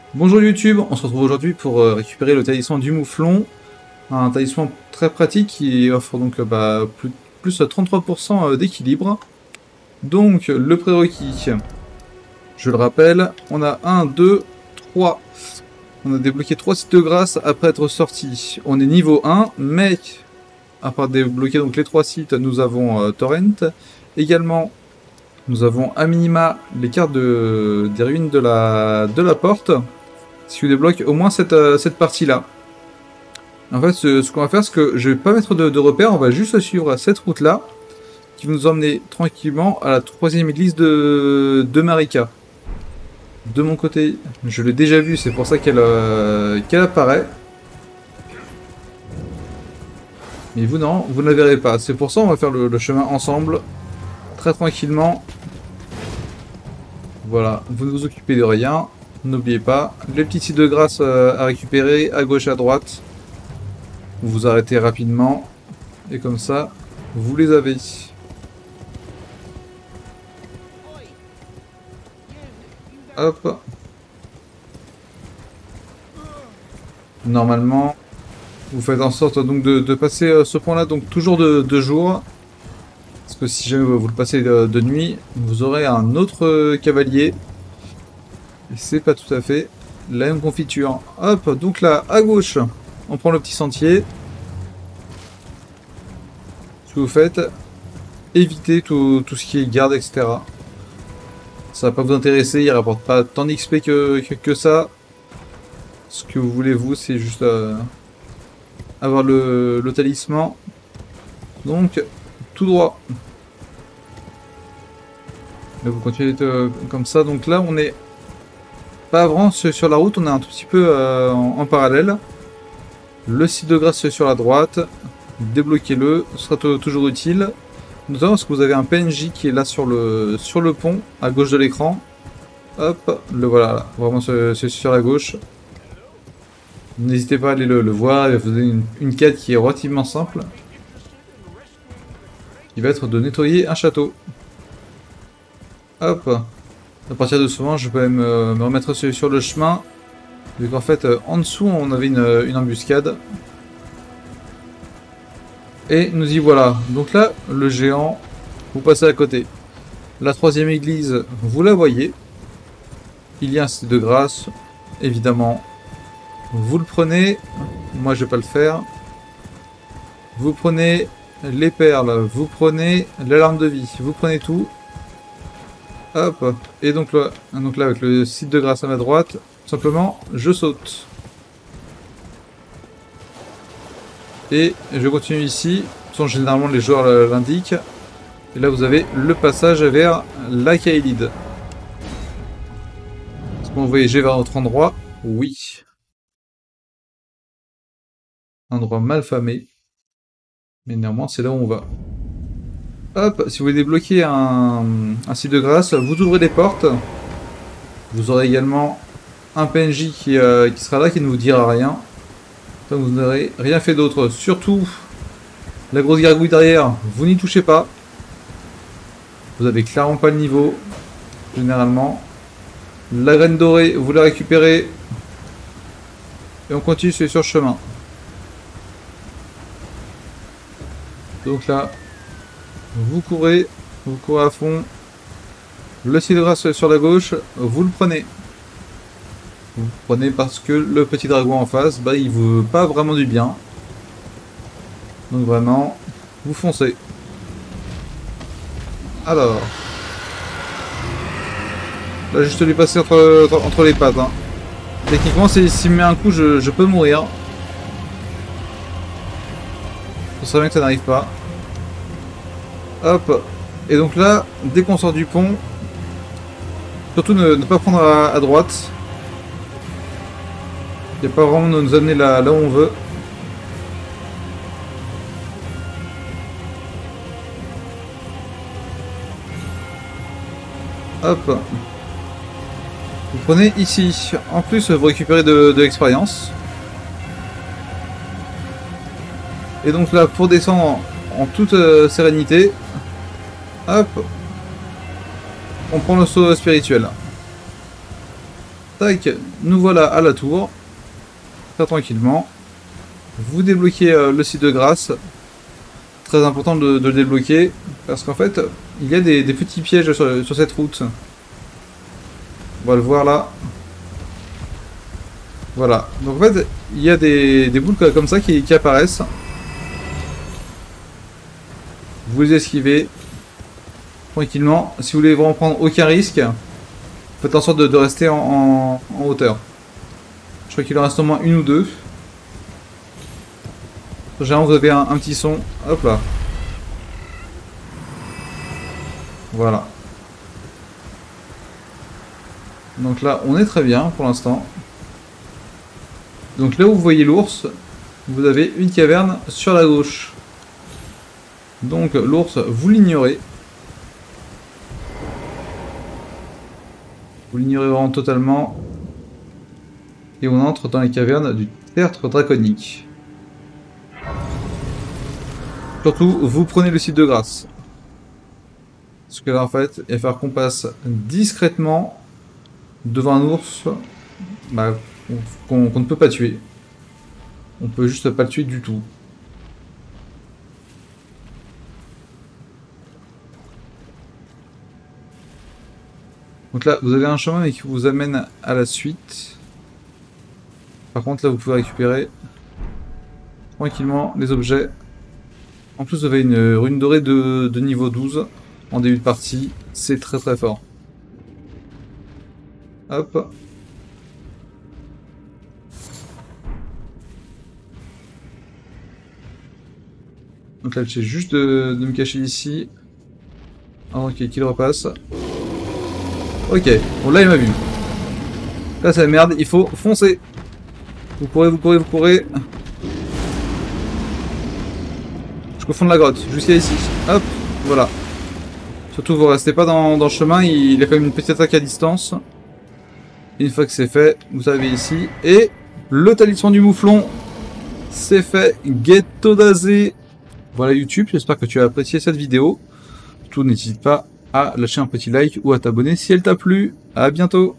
Bonjour YouTube, on se retrouve aujourd'hui pour récupérer le talisman du mouflon, un talisman très pratique qui offre donc plus 33% d'équilibre. Donc le prérequis, je le rappelle, on a 1, 2, 3. On a débloqué 3 sites de grâce après être sorti. On est niveau 1, mais après débloquer donc les 3 sites, nous avons Torrent. Également, nous avons à minima les cartes des ruines de la porte. Si vous débloquez au moins cette partie-là. En fait, ce qu'on va faire, c'est que je vais pas mettre de repère, on va juste suivre cette route-là, qui va nous emmener tranquillement à la 3e église de Marika. De mon côté, je l'ai déjà vue, c'est pour ça qu'elle apparaît. Mais vous, non, vous ne la verrez pas. C'est pour ça qu'on va faire le chemin ensemble, très tranquillement. Voilà, vous ne vous occupez de rien. N'oubliez pas, les petits sites de grâce à récupérer à gauche à droite. Vous vous arrêtez rapidement. Et comme ça, vous les avez. Hop. Normalement, vous faites en sorte donc de passer ce point-là donc toujours de jour. Parce que si jamais vous le passez de nuit, vous aurez un autre cavalier. Et c'est pas tout à fait la même confiture. Hop, donc là, à gauche, on prend le petit sentier. Ce que vous faites, évitez tout ce qui est garde, etc. Ça va pas vous intéresser, il rapporte pas tant d'XP que ça. Ce que vous voulez, vous, c'est juste avoir le talisman. Donc, tout droit. Là, vous continuez comme ça. Donc là, on est pas vraiment sur la route, on est un tout petit peu en parallèle. Le site de grâce sur la droite, débloquez-le, ce sera toujours utile. Notamment parce que vous avez un PNJ qui est là sur le pont, à gauche de l'écran. Hop, le voilà, là, vraiment c'est sur la gauche. N'hésitez pas à aller le voir, il va vous donner une quête qui est relativement simple. Il va être de nettoyer un château. Hop. À partir de ce moment, je peux me remettre sur le chemin. Vu qu'en fait, en dessous, on avait une embuscade. Et nous y voilà. Donc là, le géant, vous passez à côté. La 3e église, vous la voyez. Il y a un site de grâce, évidemment. Vous le prenez. Moi, je vais pas le faire. Vous prenez les perles. Vous prenez l'alarme de vie. Vous prenez tout. Hop, et donc là avec le site de grâce à ma droite, simplement je saute. Et je continue ici, généralement les joueurs l'indiquent. Et là vous avez le passage vers la Kaelid. Est-ce qu'on va voyager vers notre endroit? Oui. Un endroit mal famé. Mais néanmoins c'est là où on va. Hop, si vous voulez débloquer un site de grâce, vous ouvrez les portes. Vous aurez également un PNJ qui sera là, qui ne vous dira rien. Donc vous n'aurez rien fait d'autre. Surtout, la grosse gargouille derrière, vous n'y touchez pas. Vous avez clairement pas le niveau, généralement. La graine dorée, vous la récupérez. Et on continue sur le chemin. Donc là, vous courez à fond. Le site de grâce sur la gauche, vous le prenez. Vous le prenez parce que le petit dragon en face, il vous veut pas vraiment du bien. Donc vraiment, vous foncez. Alors. Là, juste lui passer entre les pattes. Hein. Techniquement, s'il me met un coup, je peux mourir. Ce serait bien que ça n'arrive pas. Hop. Et donc là, dès qu'on sort du pont, surtout ne pas prendre à droite. Il n'y a pas vraiment de nous amener là où on veut. Hop. Vous prenez ici. En plus, vous récupérez de l'expérience. Et donc là, pour descendre en toute sérénité, hop, on prend le saut spirituel. Tac, nous voilà à la tour. Très tranquillement. Vous débloquez le site de grâce. Très important de le débloquer. Parce qu'en fait, il y a des petits pièges sur cette route. On va le voir là. Voilà. Donc en fait, il y a des boules comme ça qui apparaissent. Vous les esquivez. Tranquillement. Si vous voulez vraiment prendre aucun risque, faites en sorte de rester en hauteur. Je crois qu'il en reste au moins une ou deux. Généralement, vous avez un petit son. Hop là. Voilà. Donc là, on est très bien pour l'instant. Donc là où vous voyez l'ours, vous avez une caverne sur la gauche. Donc l'ours, vous l'ignorez. Vous l'ignorez vraiment totalement. Et on entre dans les cavernes du tertre draconique. Surtout, vous prenez le site de grâce. Parce que là, en fait, il va falloir qu'on passe discrètement devant un ours bah, qu'on ne peut pas tuer. On peut juste pas le tuer du tout. Donc là, vous avez un chemin qui vous amène à la suite. Par contre, là, vous pouvez récupérer tranquillement les objets. En plus, vous avez une rune dorée de niveau 12 en début de partie. C'est très très fort. Hop. Donc là, j'essaie juste de me cacher ici. Avant qu'il repasse. Ok, bon là il m'a vu. Là c'est la merde, il faut foncer. Vous courez, vous courez, vous courez. Jusqu'au fond de la grotte, jusqu'à ici. Hop, voilà. Surtout vous restez pas dans le chemin, il a quand même une petite attaque à distance. Une fois que c'est fait, vous arrivez ici. Et le talisman du mouflon, c'est fait. Ghetto d'Azé. Voilà YouTube, j'espère que tu as apprécié cette vidéo. Surtout n'hésite pas à lâcher un petit like ou à t'abonner si elle t'a plu. À bientôt.